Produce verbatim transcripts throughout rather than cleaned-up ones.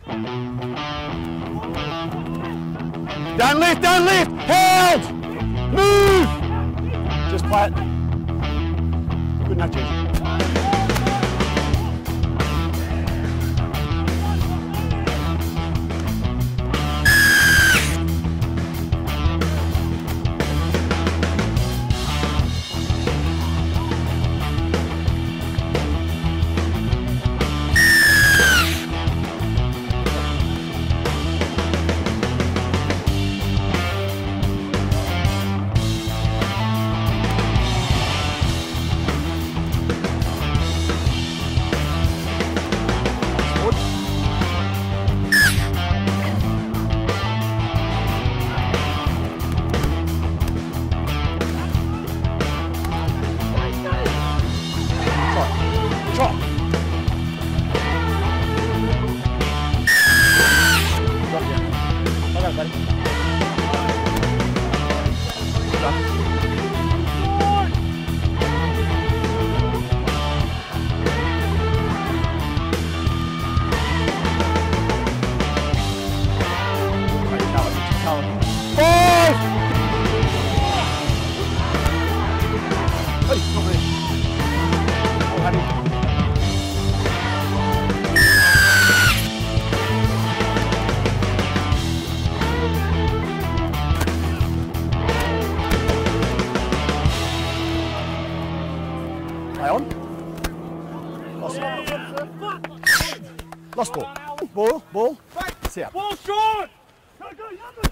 Down lift, down lift, held! Move! Just play it. Good enough, Jim. Lost ball. Ball, ball. See ya. Ball short! Go, go, Yummy!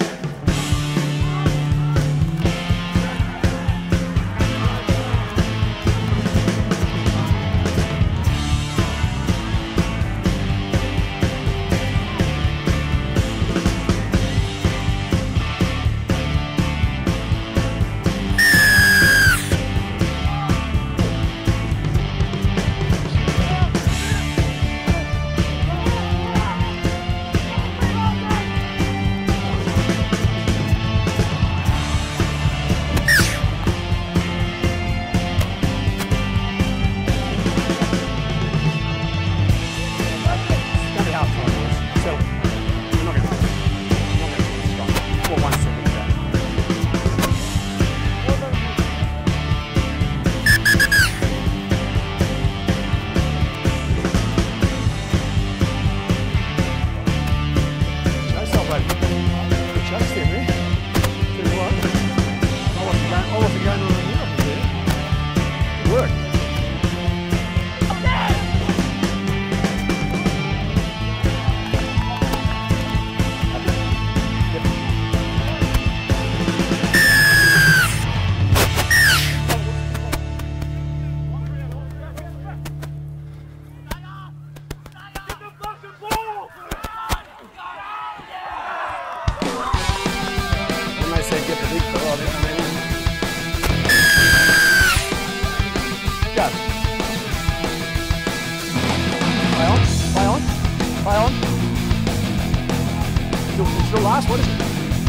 The last, what is it?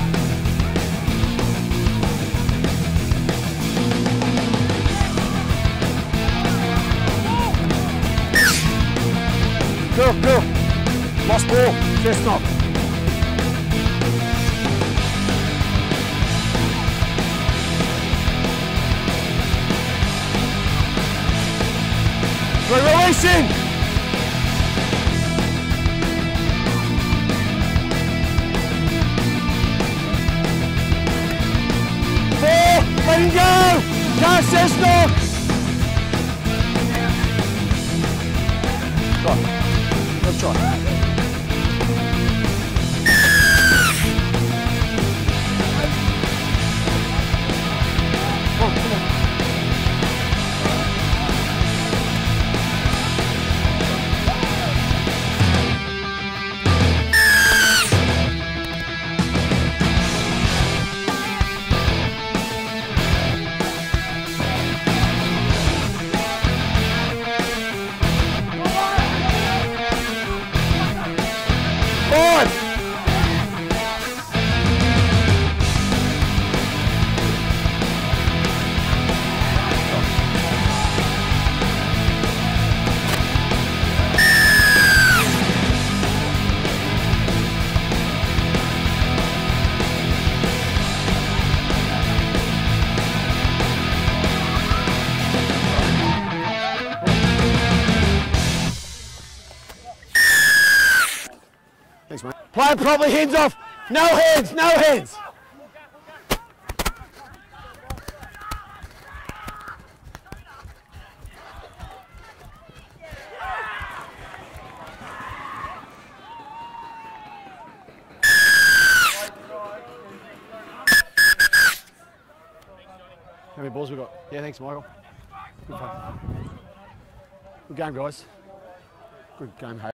Go, go. Lost ball, Cessnock. We're releasing! Let him go! Go, Cessnock! Try. Good try. Come on, come on. Play it properly, hands off. No hands, no hands. How many balls we got? Yeah, thanks, Michael. Good fun. Good game, guys. Good game, hey.